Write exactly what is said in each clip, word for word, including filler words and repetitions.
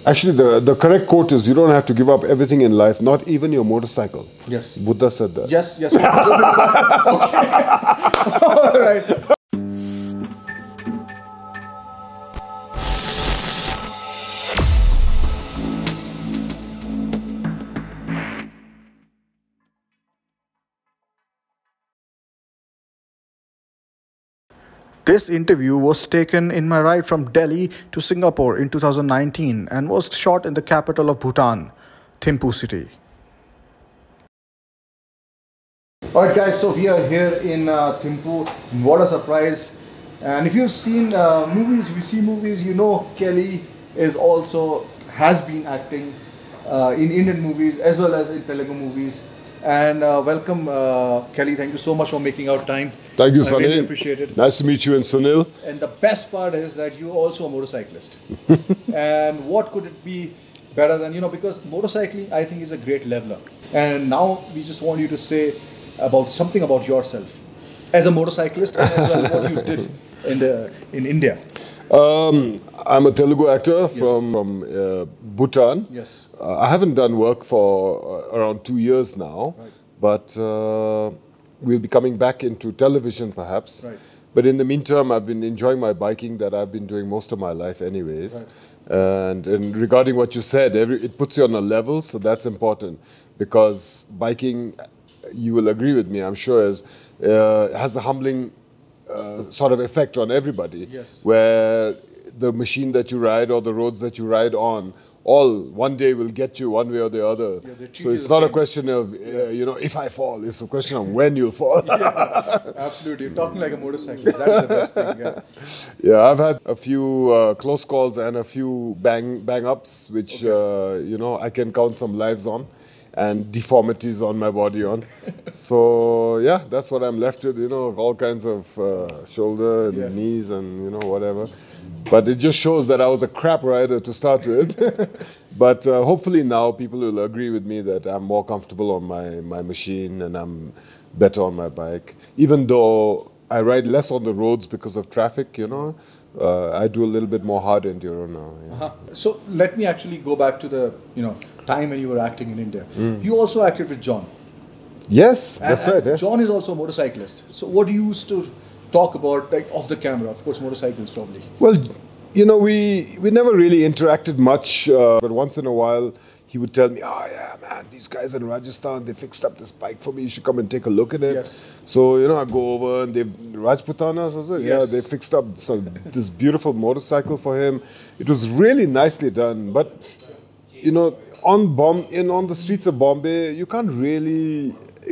Actually, the, the correct quote is, you don't have to give up everything in life, not even your motorcycle. Yes. Buddha said that. Yes, yes. Okay. All right. This interview was taken in my ride from Delhi to Singapore in two thousand nineteen and was shot in the capital of Bhutan, Thimphu city. Alright guys, so we are here in uh, Thimphu. What a surprise. And if you've seen uh, movies, if you see movies, you know Kelly is also, has been acting uh, in Indian movies as well as in Telugu movies. And uh, welcome, uh, Kelly. Thank you so much for making our time. Thank you, I Sunil. really appreciate it. Nice to meet you and Sunil. And the best part is that you're also a motorcyclist. And what could it be better than, you know, because motorcycling, I think, is a great leveler. And now we just want you to say about something about yourself as a motorcyclist and as well what you did in, the, in India. Um, I'm a Telugu actor Yes. from, from uh, Bhutan. Yes. Uh, I haven't done work for uh, around two years now, Right. but uh, we'll be coming back into television perhaps. Right. But in the meantime, I've been enjoying my biking that I've been doing most of my life anyways. Right. And, and regarding what you said, every, it puts you on a level, so that's important. Because biking, you will agree with me, I'm sure, is, uh, has a humbling uh, sort of effect on everybody. Yes. Where the machine that you ride or the roads that you ride on, all one day will get you one way or the other. Yeah, they treat so you it's the not a same. question of, uh, you know, if I fall. It's a question of when you'll fall. Yeah, absolutely. You're talking like a motorcyclist. That is the best thing. Yeah. Yeah, I've had a few uh, close calls and a few bang bang ups, which uh, you know I can count some lives on, and deformities on my body on. So yeah, that's what I'm left with. You know, all kinds of uh, shoulder and Yeah. knees and you know whatever. But it just shows that I was a crap rider to start with. But uh, hopefully now people will agree with me that I'm more comfortable on my, my machine and I'm better on my bike. Even though I ride less on the roads because of traffic, you know, uh, I do a little bit more hard enduro now. Yeah. Uh-huh. So let me actually go back to the, you know, time when you were acting in India. You also acted with John. Yes, And- that's and right. Yeah. John is also a motorcyclist. So what do you used to talk about, like off the camera? Of course, motorcycles probably. Well, you know, we we never really interacted much, uh, but once in a while he would tell me, "Oh yeah, man, these guys in Rajasthan, they fixed up this bike for me. You should come and take a look at it." Yes. So you know, I go over and they Rajputana, was it? Yeah, Yes. they fixed up some this beautiful motorcycle for him. It was really nicely done, but you know, on Bom in on the streets of Bombay, you can't really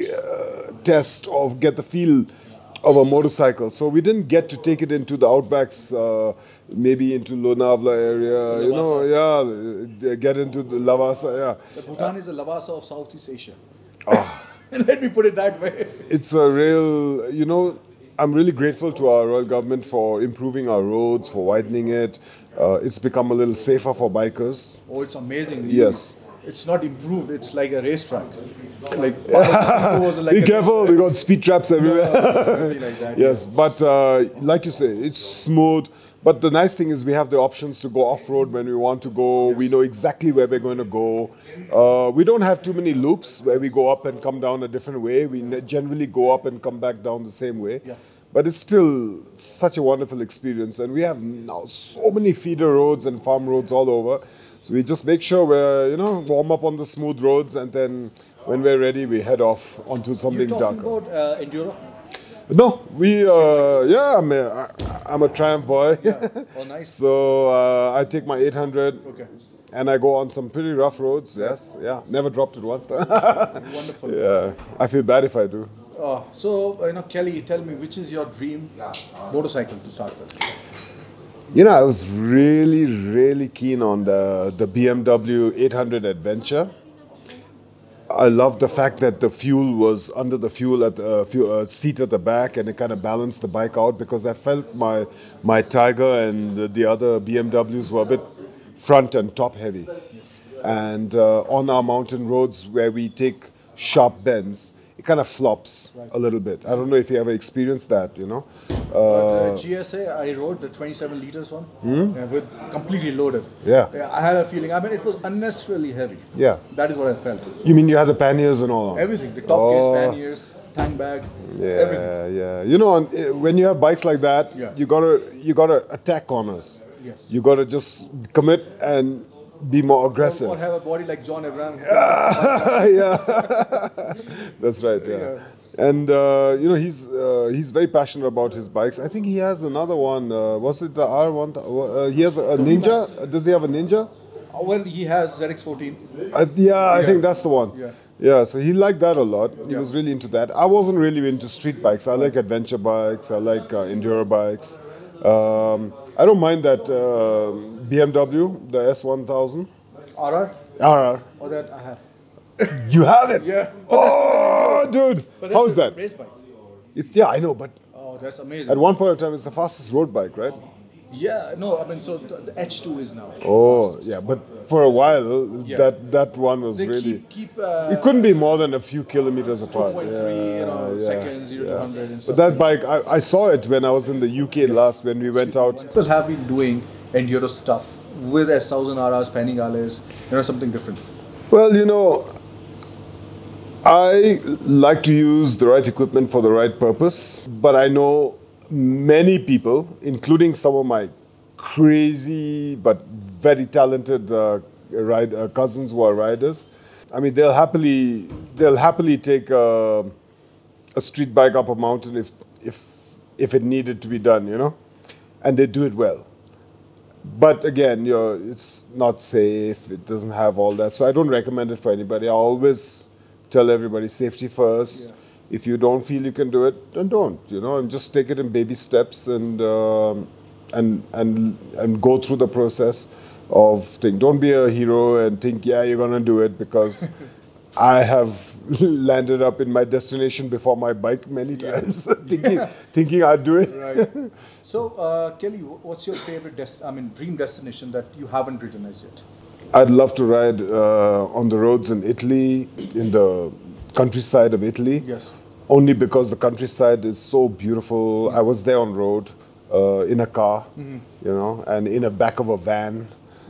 uh, test or get the feel of a motorcycle. So we didn't get to take it into the outbacks, uh, maybe into Lonavala area, you know, yeah, get into the Lavasa, yeah. The Bhutan is the Lavasa of Southeast Asia. Oh, Let me put it that way. it's a real, you know, I'm really grateful to our royal government for improving our roads, for widening it. Uh, it's become a little safer for bikers. Oh, it's amazing. Yes. It's not improved. It's like a racetrack. Like, it was like Be a- careful, we got speed traps everywhere. Nothing like that. Yes, but uh, like you say, it's smooth. But the nice thing is we have the options to go off-road when we want to go. We know exactly where we're going to go. Uh, we don't have too many loops where we go up and come down a different way. We ne- generally go up and come back down the same way. Yeah. But it's still such a wonderful experience. And we have now so many feeder roads and farm roads all over. So we just make sure we're, you know, warm up on the smooth roads, and then when we're ready, we head off onto something You're talking darker. about uh, enduro? No, we, uh, yeah, I'm a, I'm a Triumph boy. Yeah. Oh, nice. So uh, I take my eight hundred Okay. and I go on some pretty rough roads. Yes, yeah, never dropped it once. Though. Wonderful. Yeah, I feel bad if I do. Uh, so, uh, you know, Kelly, tell me, which is your dream motorcycle to start with? You know, I was really, really keen on the, the B M W eight hundred Adventure. I love the fact that the fuel was under the fuel at the fuel, uh, seat at the back, and it kind of balanced the bike out, because I felt my my Tiger and the, the other B M Ws were a bit front and top heavy. And uh, on our mountain roads where we take sharp bends, it kind of flops Right. a little bit. I don't know if you ever experienced that, you know. But Uh, the G S A, I rode the twenty-seven liters one, yeah, with completely loaded. Yeah. I had a feeling. I mean, it was unnecessarily heavy. yeah. That is what I felt. You mean you had the panniers and all on? Everything, the top Oh. case, panniers, tank bag, everything. Yeah, yeah. You know, on, eh, when you have bikes like that, Yeah. you gotta you gotta attack corners. Yes. You gotta just commit and be more aggressive. Or have a body like John Abraham. yeah, that's right. Yeah, and uh, you know he's uh, he's very passionate about his bikes. I think he has another one. Uh, was it the R one? Uh, he has a Ninja. Does he have a Ninja? Uh, Well, he has Z X fourteen. Uh, yeah, I Yeah. think that's the one. Yeah. Yeah, so he liked that a lot. He Yeah. was really into that. I wasn't really into street bikes. I like adventure bikes. I like uh, enduro bikes. Um, I don't mind that uh, B M W, the S one thousand. R R? R R. Or that I have. You have it? Yeah. Oh, dude. But that's How's a that? Race bike. It's yeah, I know, but Oh, that's amazing. at one point in time, it's the fastest road bike, right? Yeah, no, I mean, so the, the H two is now. Oh, yeah, but for a while, Yeah. that that one was They really. keep, keep uh, It couldn't be more than a few kilometers apart. two point three, you know, yeah, seconds, zero to one hundred and But stuff. that bike, I, I saw it when I was in the U K last when we went out. People have been doing enduro stuff with S one thousand R Rs, Panigales, you know, something different. Well, you know, I like to use the right equipment for the right purpose, but I know many people, including some of my crazy but very talented uh, ride, uh, cousins who are riders. I mean, they'll happily they'll happily take a, a street bike up a mountain if if if it needed to be done, you know, and they do it well. But again, you know, it's not safe. It doesn't have all that, so I don't recommend it for anybody. I always tell everybody safety first. Yeah. If you don't feel you can do it, then don't. You know, and just take it in baby steps and um, and and and go through the process of thing. Don't be a hero and think, yeah, you're gonna do it, because I have landed up in my destination before my bike many times, thinking thinking I'd do it. Right. So, uh, Kelly, wh- what's your favorite, dest- I mean, dream destination that you haven't ridden as yet? I'd love to ride uh, on the roads in Italy, in the countryside of Italy. Yes. Only because the countryside is so beautiful. I was there on road, uh, in a car, Mm-hmm. you know, and in a back of a van.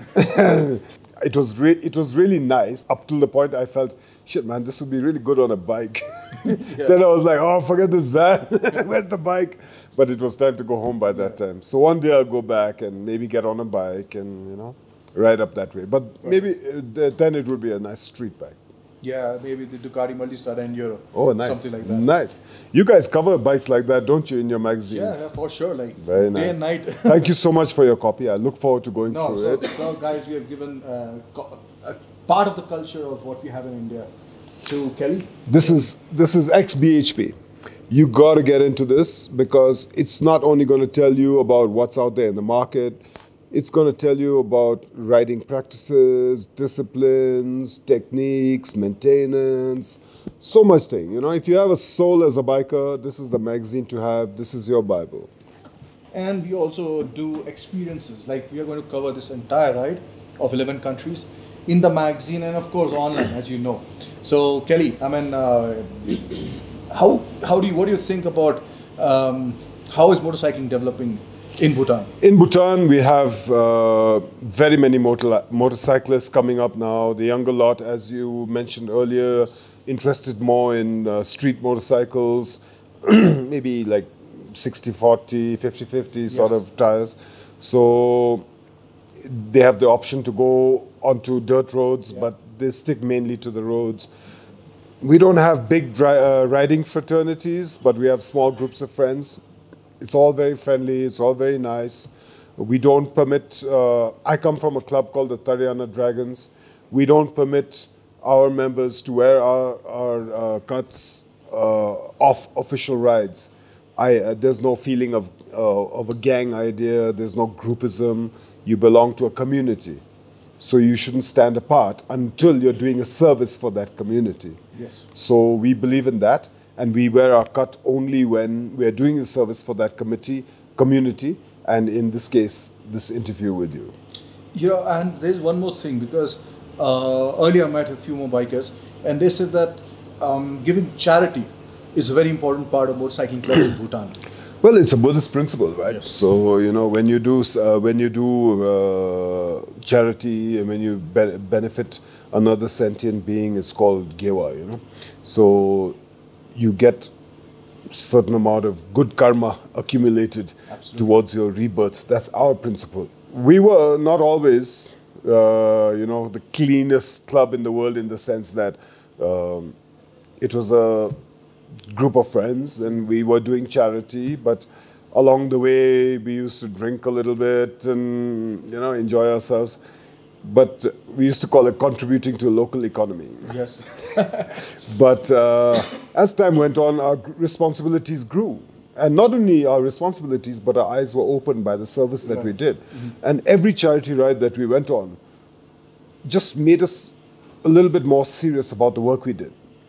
It was re- it was really nice up till the point I felt, shit, man, this would be really good on a bike. Then I was like, oh, forget this van. Where's the bike? But it was time to go home by that time. So one day I'll go back and maybe get on a bike and, you know, ride up that way. But maybe uh, th- then it would be a nice street bike. Yeah, maybe the Ducati Multistrada Enduro. Oh, nice. Something like that. Nice. You guys cover bikes like that, don't you, in your magazines? Yeah, yeah, for sure. Like Very day nice. and night. Thank you so much for your copy. I look forward to going No, through so, it. so guys, we have given uh, co- a part of the culture of what we have in India to Kelly. This is this is X B H P. You got to get into this because it's not only going to tell you about what's out there in the market. It's going to tell you about riding practices, disciplines, techniques, maintenance, so much thing. You know, if you have a soul as a biker, this is the magazine to have. This is your Bible. And we also do experiences. Like we are going to cover this entire ride of eleven countries in the magazine and of course online, as you know. So Kelly, I mean, uh, how how do you what do you think about um, how is motorcycling developing in Bhutan? In Bhutan, we have uh, very many motor motorcyclists coming up now. The younger lot, as you mentioned earlier, interested more in uh, street motorcycles, maybe like sixty forty, fifty fifty sort Yes. of tires. So they have the option to go onto dirt roads, Yeah. but they stick mainly to the roads. We don't have big dri- uh, riding fraternities, but we have small groups of friends. It's all very friendly. It's all very nice. We don't permit. Uh, I come from a club called the Tariana Dragons. We don't permit our members to wear our, our uh, cuts uh, off official rides. I, uh, there's no feeling of uh, of a gang idea. There's no groupism. You belong to a community, so you shouldn't stand apart until you're doing a service for that community. Yes. So we believe in that, and we wear our cut only when we are doing a service for that committee, community, and in this case, this interview with you. You know, and there's one more thing because uh, earlier I met a few more bikers and they said that um, giving charity is a very important part of motorcycling clubs in Bhutan. Well, it's a Buddhist principle, right? Yes. So you know, when you do uh, when you do uh, charity and when you be benefit another sentient being, it's called gewa. You know, so you get certain amount of good karma accumulated Absolutely. Towards your rebirth. That's our principle. We were not always, uh, you know, the cleanest club in the world in the sense that um, it was a group of friends and we were doing charity, but along the way we used to drink a little bit and, you know, enjoy ourselves. But we used to call it contributing to a local economy. Yes. But uh, as time went on, our responsibilities grew. And not only our responsibilities, but our eyes were opened by the service that right. we did. Mm-hmm. And every charity ride that we went on just made us a little bit more serious about the work we did.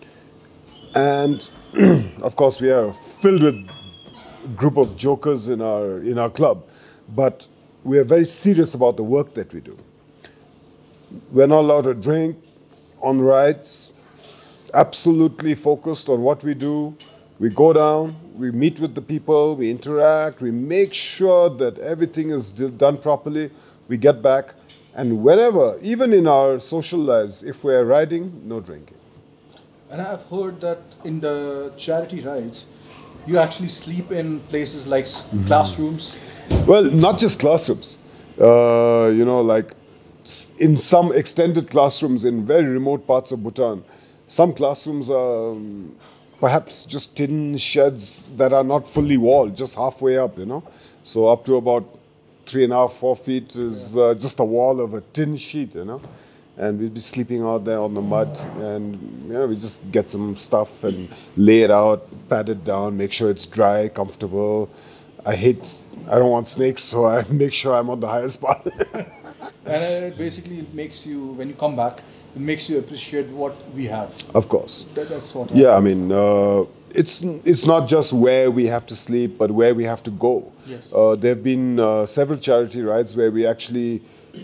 And of course, we are filled with a group of jokers in our, in our club, but we are very serious about the work that we do. We're not allowed to drink on rides, absolutely focused on what we do. We go down, we meet with the people, we interact, we make sure that everything is done properly. We get back, and whenever, even in our social lives, if we're riding, no drinking. And I've heard that in the charity rides, you actually sleep in places like mm-hmm. classrooms. Well, not just classrooms. Uh, you know, like in some extended classrooms in very remote parts of Bhutan, some classrooms are um, perhaps just tin sheds that are not fully walled, just halfway up, you know. So up to about three and a half, four feet is yeah. uh, just a wall of a tin sheet, you know. And we'd be sleeping out there on the mud, and you know, we just get some stuff and lay it out, pat it down, make sure it's dry, comfortable. I hate, I don't want snakes, so I make sure I'm on the highest part. And it basically makes you, when you come back, it makes you appreciate what we have. Of course. That, that's what. Yeah, I, I mean, uh, it's it's not just where we have to sleep, but where we have to go. Yes. Uh, there have been uh, several charity rides where we actually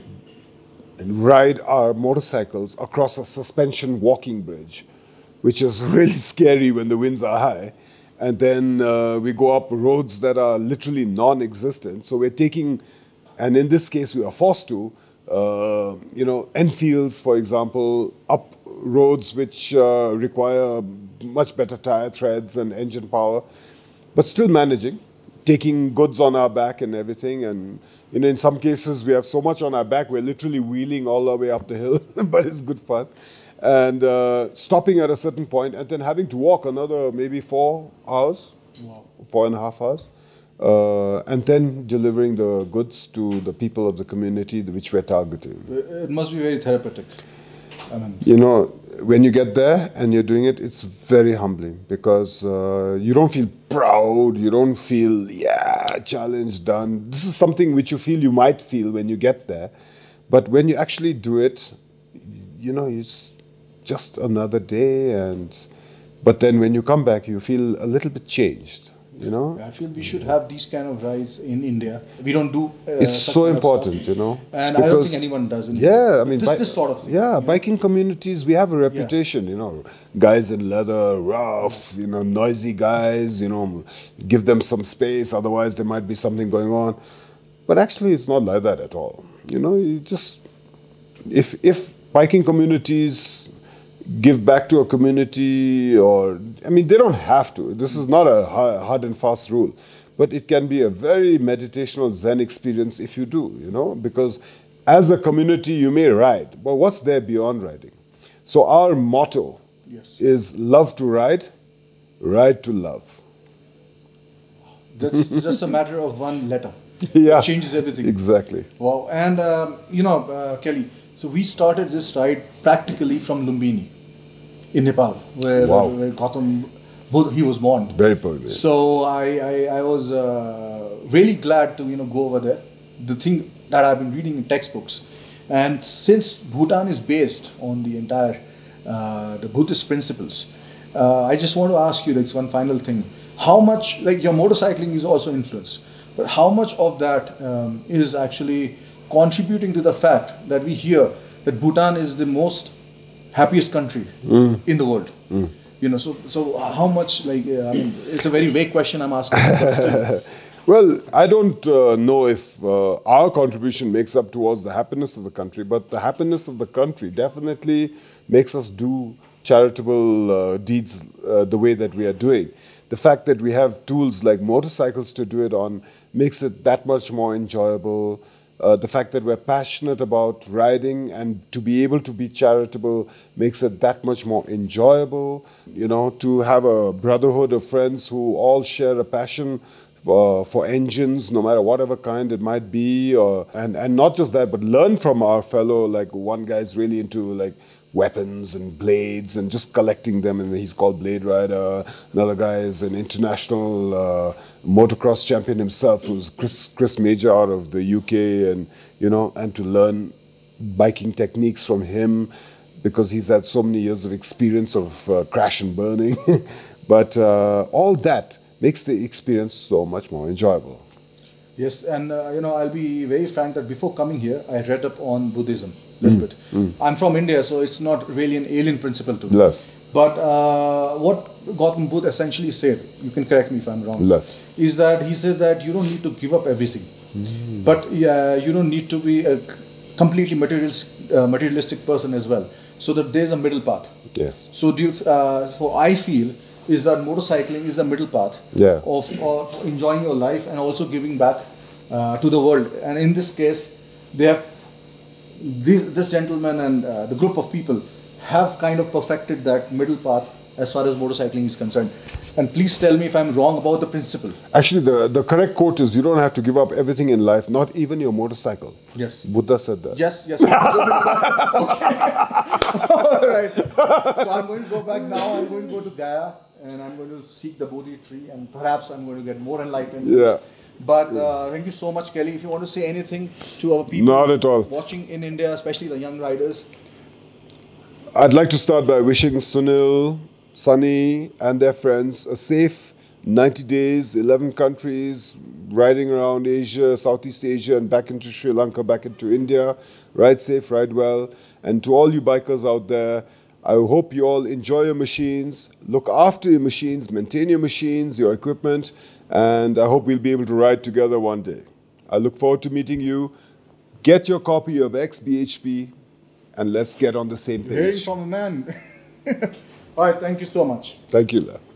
ride our motorcycles across a suspension walking bridge, which is really scary when the winds are high. And then uh, we go up roads that are literally non-existent. So we're taking, and in this case we are forced to, uh, you know, Enfields, for example, up roads which uh, require much better tire threads and engine power, but still managing, taking goods on our back and everything. And you know, in some cases we have so much on our back, we're literally wheeling all the way up the hill, but it's good fun. And uh, stopping at a certain point and then having to walk another maybe four hours, wow. four and a half hours, uh, and then delivering the goods to the people of the community which we're targeting. It must be very therapeutic. I mean, you know, when you get there and you're doing it, it's very humbling because uh, you don't feel proud, you don't feel, yeah, challenge done. This is something which you feel you might feel when you get there. But when you actually do it, you know, it's just another day. And but then when you come back, you feel a little bit changed, you know. I feel we should have these kind of rides in India. We don't do. Uh, it's so important, you know. And I don't think anyone does. In yeah, India. I mean, this, this sort of thing. Yeah, biking communities, we have a reputation, yeah. you know. Guys in leather, rough, you know, noisy guys. You know, give them some space. Otherwise, there might be something going on. But actually, it's not like that at all. You know, you just if if biking communities give back to a community, or, I mean, they don't have to. This is not a hard and fast rule. But it can be a very meditational Zen experience if you do, you know, because as a community, you may ride, but what's there beyond riding? So our motto yes. is love to ride, ride to love. That's just a matter of one letter. Yeah. It changes everything. Exactly. Wow. And, um, you know, uh, Kelly, so we started this ride practically from Lumbini in Nepal, where, wow. where Gautam, he was born. Very probably. So I, I, I was uh, really glad to, you know, go over there. The thing that I've been reading in textbooks. And since Bhutan is based on the entire, uh, the Buddhist principles, uh, I just want to ask you, like, one final thing. How much, like, your motorcycling is also influenced, but how much of that um, is actually contributing to the fact that we hear that Bhutan is the most happiest country mm. in the world. Mm. You know, so so how much, like, uh, I mean, it's a very vague question I'm asking. But still. Well, I don't uh, know if uh, our contribution makes up towards the happiness of the country, but the happiness of the country definitely makes us do charitable uh, deeds uh, the way that we are doing. The fact that we have tools like motorcycles to do it on makes it that much more enjoyable. Uh, the fact that we're passionate about riding and to be able to be charitable makes it that much more enjoyable. You know, to have a brotherhood of friends who all share a passion for, for engines, no matter whatever kind it might be, or and and not just that, but learn from our fellow. Like one guy's really into like weapons and blades and just collecting them, and he's called Blade Rider. Another guy is an international uh, motocross champion himself, who's Chris, Chris Major out of the U K, and you know, and to learn biking techniques from him because he's had so many years of experience of uh, crash and burning. But uh, all that makes the experience so much more enjoyable. Yes, and uh, you know, I'll be very frank that before coming here, I read up on Buddhism a little mm. bit. Mm. I'm from India, so it's not really an alien principle to me. Less. But uh, what Gautam Buddha essentially said, you can correct me if I'm wrong, Less. is that he said that you don't need to give up everything, mm. but uh, you don't need to be a completely materialistic, uh, materialistic person as well. So that there's a middle path. Yes. So do you, uh, so I feel is that motorcycling is a middle path yeah. of, of enjoying your life and also giving back uh, to the world. And in this case, they have this, this gentleman and uh, the group of people have kind of perfected that middle path as far as motorcycling is concerned. And please tell me if I'm wrong about the principle. Actually, the, the correct quote is you don't have to give up everything in life, not even your motorcycle. Yes. Buddha said that. Yes, yes. Okay. All right. So I'm going to go back now. I'm going to go to Gaya and I'm going to seek the Bodhi tree and perhaps I'm going to get more enlightened. Yeah. But uh, thank you so much, Kelly. If you want to say anything to our people Not at all. watching in India, especially the young riders. I'd like to start by wishing Sunil, Sunny and their friends a safe ninety days, eleven countries, riding around Asia, Southeast Asia and back into Sri Lanka, back into India. Ride safe, ride well. And to all you bikers out there, I hope you all enjoy your machines, look after your machines, maintain your machines, your equipment, and I hope we'll be able to ride together one day. I look forward to meeting you. Get your copy of X B H P and let's get on the same page. Hearing from a man. All right, thank you so much. Thank you, La.